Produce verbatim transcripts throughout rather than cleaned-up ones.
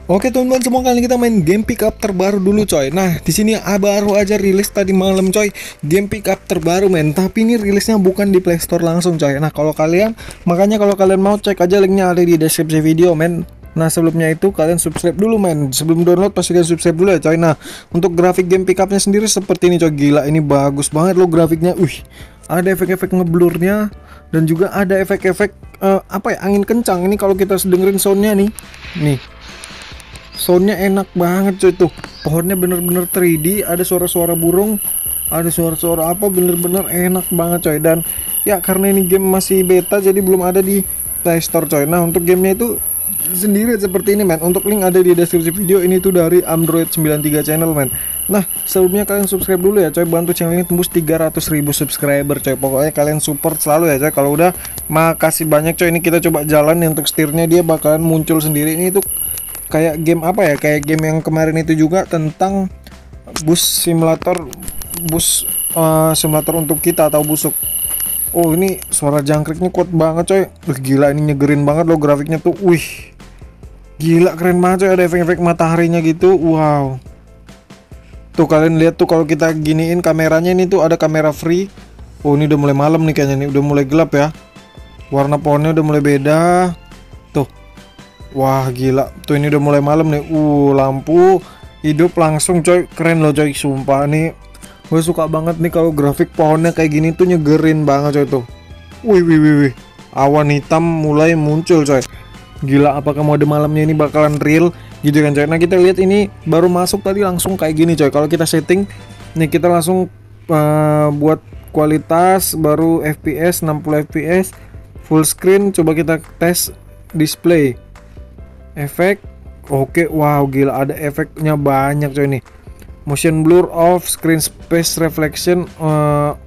Oke teman-teman semua, kali ini kita main game pick up terbaru dulu coy. Nah di sini ah, baru aja rilis tadi malam coy, game pick up terbaru men. Tapi ini rilisnya bukan di Play Store langsung coy. Nah kalau kalian, makanya kalau kalian mau cek aja linknya ada di deskripsi video men. Nah sebelumnya itu kalian subscribe dulu men. Sebelum download pasti kalian subscribe dulu ya coy. Nah untuk grafik game pick upnya sendiri seperti ini coy. Gila ini bagus banget loh grafiknya. Wih, ada efek-efek ngeblurnya dan juga ada efek-efek uh, apa ya, angin kencang. Ini kalau kita dengerin soundnya nih, nih soundnya enak banget coy tuh. Pohonnya bener-bener tiga D, ada suara-suara burung, ada suara-suara apa, bener-bener enak banget coy. Dan ya karena ini game masih beta jadi belum ada di Play Store coy. Nah untuk gamenya itu sendiri seperti ini men. Untuk link ada di deskripsi video. Ini tuh dari Android sembilan tiga channel men. Nah sebelumnya kalian subscribe dulu ya coy, bantu channel ini tembus tiga ratus ribu subscriber coy. Pokoknya kalian support selalu ya coy. Kalau udah, makasih banyak coy. Ini kita coba jalan nih, untuk setirnya dia bakalan muncul sendiri. Ini tuh kayak game apa ya, kayak game yang kemarin itu juga tentang bus simulator, bus uh, simulator untuk kita atau busuk. Oh ini suara jangkriknya kuat banget coy. Wih, gila ini nyegerin banget loh grafiknya tuh. Wih gila keren banget coy, ada efek-efek mataharinya gitu. Wow tuh kalian lihat tuh, kalau kita giniin kameranya ini tuh ada kamera free. Oh ini udah mulai malam nih kayaknya nih, udah mulai gelap ya. Warna pohonnya udah mulai beda. Wah gila, tuh ini udah mulai malam nih. Uh lampu hidup langsung coy, keren loh coy. Sumpah nih gue suka banget nih kalau grafik pohonnya kayak gini tuh, nyegerin banget coy tuh. Wih wih wih wih, awan hitam mulai muncul coy. Gila, apakah mode malamnya ini bakalan real gitu kan coy. Nah kita lihat ini baru masuk tadi langsung kayak gini coy. Kalau kita setting nih, kita langsung uh, buat kualitas baru F P S enam puluh F P S full screen. Coba kita tes display efek. Oke, wow gila ada efeknya banyak coy nih. Motion blur off, screen space reflection uh,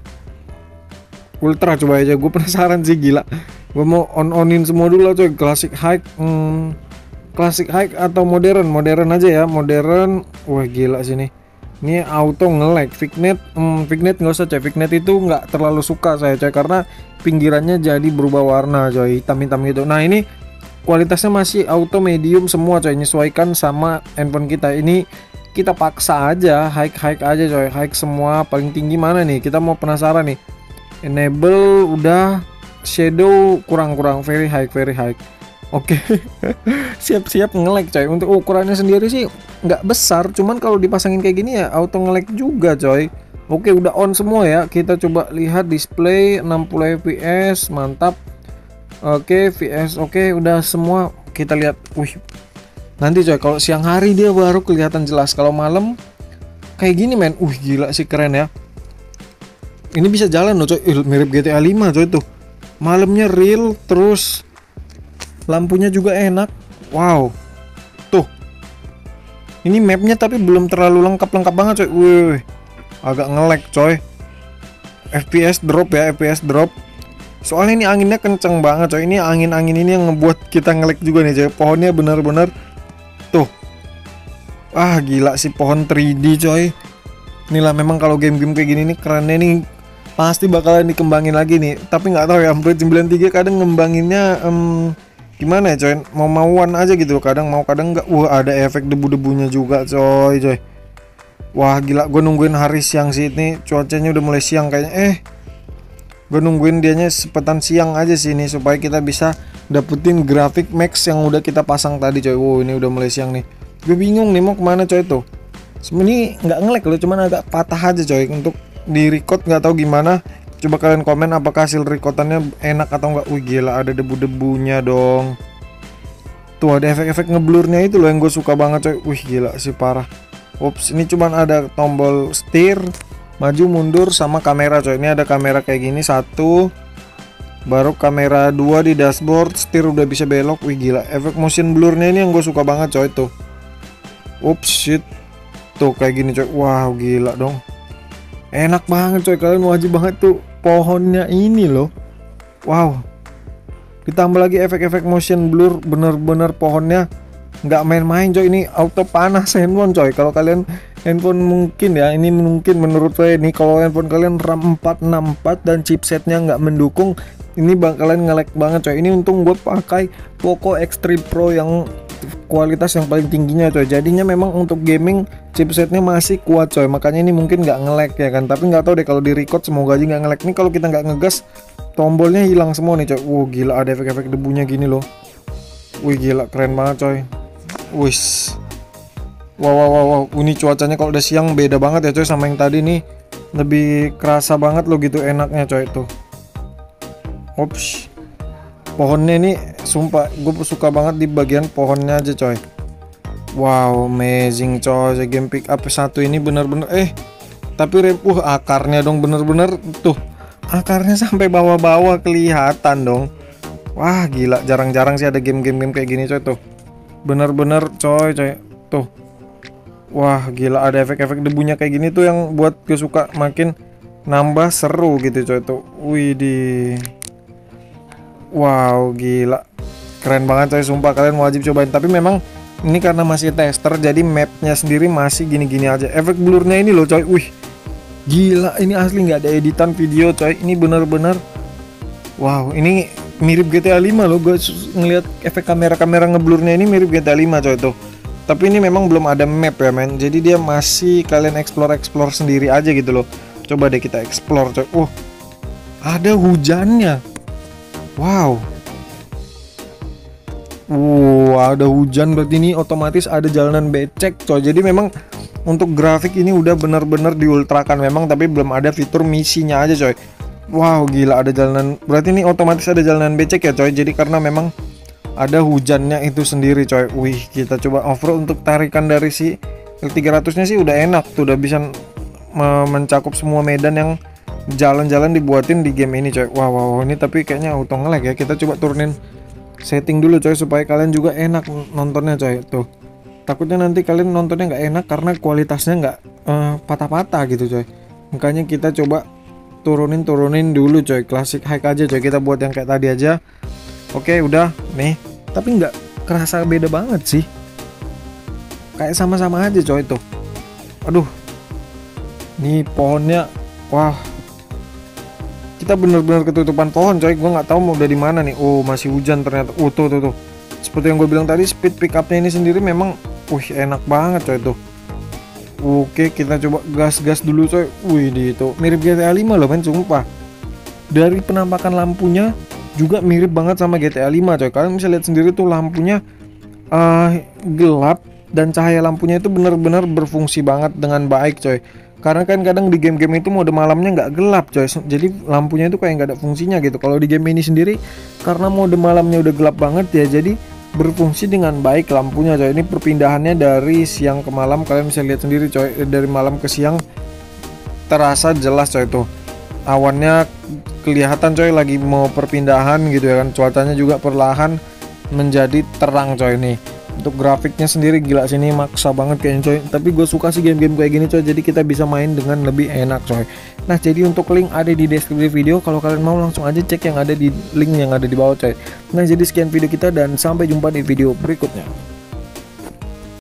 ultra. Coba aja, gue penasaran sih, gila. Gue mau on-onin semua dulu lah coy. Classic high, hmm, classic high atau modern, modern aja ya, modern. Wah gila sih nih. Ini auto nge-lag. Vignette, hmm, vignette nggak usah coy. Vignette itu nggak terlalu suka saya coy, karena pinggirannya jadi berubah warna coy, hitam-hitam gitu. Nah ini kualitasnya masih auto medium semua coy, menyesuaikan sama handphone kita. Ini kita paksa aja high high aja coy, high semua. Paling tinggi mana nih, kita mau penasaran nih. Enable udah, shadow kurang-kurang, very high very high. Oke. Siap-siap nge-lag coy. Untuk ukurannya sendiri sih nggak besar, cuman kalau dipasangin kayak gini ya auto nge-lag juga coy. Oke udah on semua ya. Kita coba lihat display enam puluh F P S, mantap. Oke, V S oke, udah semua. Kita lihat. Wih. Nanti coy kalau siang hari dia baru kelihatan jelas. Kalau malam kayak gini men. Wih, gila sih, keren ya. Ini bisa jalan loh coy. Ih, mirip G T A lima coy tuh. Malamnya real, terus lampunya juga enak. Wow. Tuh. Ini mapnya tapi belum terlalu lengkap-lengkap banget coy. Wih. Agak nge-lag coy. F P S drop ya, F P S drop. Soalnya ini anginnya kenceng banget coy. Ini angin-angin ini yang ngebuat kita nge-lag juga nih coy. Pohonnya bener-bener tuh. Ah gila sih, pohon tiga D coy. Inilah memang kalau game-game kayak gini nih kerennya nih, pasti bakalan dikembangin lagi nih. Tapi nggak tahu ya, Android sembilan tiga kadang ngembanginnya um, gimana ya coy, mau-mauan aja gitu loh. Kadang mau kadang nggak. Wah ada efek debu-debunya juga coy coy. Wah gila, gue nungguin hari siang sih ini. Cuacanya udah mulai siang kayaknya. Eh gue nungguin dianya sepetan siang aja sih ini, supaya kita bisa dapetin grafik max yang udah kita pasang tadi coy. Wow ini udah mulai siang nih. Gue bingung nih mau kemana coy tuh. Sebenarnya nggak nge-lag loh, cuman agak patah aja coy. Untuk di record nggak tahu gimana. Coba kalian komen apakah hasil recordannya enak atau enggak. Wih gila ada debu-debunya dong. Tuh ada efek-efek ngeblurnya itu loh yang gue suka banget coy. Wih gila sih parah. Ups, ini cuman ada tombol setir, maju mundur sama kamera coy. Ini ada kamera kayak gini satu, baru kamera dua di dashboard, setir udah bisa belok. Wih gila, efek motion blurnya ini yang gue suka banget coy tuh. Ups shit, tuh kayak gini coy. Wow gila dong, enak banget coy. Kalian wajib banget tuh pohonnya ini loh. Wow, ditambah lagi efek-efek motion blur, bener-bener pohonnya nggak main-main coy. Ini auto panas handphone coy. Kalau kalian handphone mungkin ya, ini mungkin menurut saya nih, kalau handphone kalian RAM empat enam empat dan chipsetnya nggak mendukung, ini bakalan nge-lag banget coy. Ini untung gue pakai Poco X tiga Pro yang kualitas yang paling tingginya coy. Jadinya memang untuk gaming chipsetnya masih kuat coy, makanya ini mungkin nggak nge-lag ya kan. Tapi nggak tahu deh kalau di record, semoga aja nggak nge-lag nih. Kalau kita nggak ngegas tombolnya hilang semua nih coy. Wow gila, ada efek-efek debunya gini loh. Wih gila, keren banget coy. Wis. Wow, wow, wow, wow. Ini cuacanya kalau udah siang beda banget ya coy sama yang tadi nih. Lebih kerasa banget loh gitu enaknya coy tuh. Ops. Pohonnya ini sumpah gue suka banget di bagian pohonnya aja coy. Wow, amazing coy. Game pick up satu ini bener-bener eh tapi repuh akarnya dong, bener-bener tuh. Akarnya sampai bawah-bawah kelihatan dong. Wah, gila, jarang-jarang sih ada game-game kayak gini coy tuh. Bener-bener coy, coy. Tuh. Wah, gila, ada efek-efek debunya kayak gini tuh yang buat gue suka makin nambah seru gitu coy tuh. Wih di. Wow, gila. Keren banget coy, sumpah kalian wajib cobain. Tapi memang ini karena masih tester, jadi mapnya sendiri masih gini-gini aja. Efek blurnya ini loh coy. Wih, gila, ini asli nggak ada editan video coy. Ini bener-bener wow, ini mirip G T A lima loh. Gue ngeliat efek kamera-kamera ngeblurnya ini mirip G T A lima coy tuh. Tapi ini memang belum ada map ya men. Jadi dia masih kalian explore-explore sendiri aja gitu loh. Coba deh kita explore coy. Oh, ada hujannya. Wow. Wow, ada hujan berarti ini otomatis ada jalanan becek coy. Jadi memang untuk grafik ini udah bener-bener diultrakan memang, tapi belum ada fitur misinya aja coy. Wow, gila, ada jalanan. Berarti ini otomatis ada jalanan becek ya coy. Jadi karena memang ada hujannya itu sendiri coy. Wih, kita coba off-road. Untuk tarikan dari si L tiga ratus nya sih udah enak tuh, udah bisa mencakup semua medan yang jalan-jalan dibuatin di game ini coy. Wow, wow, ini tapi kayaknya auto nge-lag ya. Kita coba turunin setting dulu coy supaya kalian juga enak nontonnya coy. Tuh, takutnya nanti kalian nontonnya nggak enak karena kualitasnya nggak uh, patah-patah gitu coy. Makanya kita coba turunin turunin dulu coy, classic high aja coy. Kita buat yang kayak tadi aja. Oke, udah nih. Tapi nggak kerasa beda banget sih, kayak sama-sama aja coy tuh. Aduh, nih pohonnya, wah, kita bener-bener ketutupan pohon coy. Gue nggak tahu mau udah di mana nih. Oh, masih hujan ternyata. Uh, tuh tuh tuh. Seperti yang gue bilang tadi, speed pick up-nya ini sendiri memang, wih, enak banget coy tuh. Oke, kita coba gas-gas dulu coy. Wih, di itu mirip G T A lima loh men, sumpah. Dari penampakan lampunya juga mirip banget sama G T A lima coy. Kalian bisa lihat sendiri tuh lampunya uh, gelap dan cahaya lampunya itu bener-bener berfungsi banget dengan baik coy. Karena kan kadang di game-game itu mode malamnya nggak gelap coy, jadi lampunya itu kayak nggak ada fungsinya gitu. Kalau di game ini sendiri karena mode malamnya udah gelap banget ya, jadi berfungsi dengan baik lampunya coy. Ini perpindahannya dari siang ke malam, kalian bisa lihat sendiri coy. Dari malam ke siang terasa jelas coy tuh. Awannya kelihatan coy lagi mau perpindahan gitu ya kan. Cuacanya juga perlahan menjadi terang coy nih. Untuk grafiknya sendiri gila sini maksa banget kayaknya coy. Tapi gue suka sih game-game kayak gini coy. Jadi kita bisa main dengan lebih enak coy. Nah, jadi untuk link ada di deskripsi video. Kalau kalian mau langsung aja cek yang ada di link yang ada di bawah coy. Nah, jadi sekian video kita dan sampai jumpa di video berikutnya.